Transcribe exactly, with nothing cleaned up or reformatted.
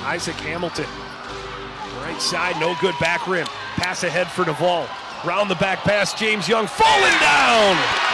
Isaac Hamilton. Right side, no good, back rim. Pass ahead for Duval. Round the back pass, James Young falling down.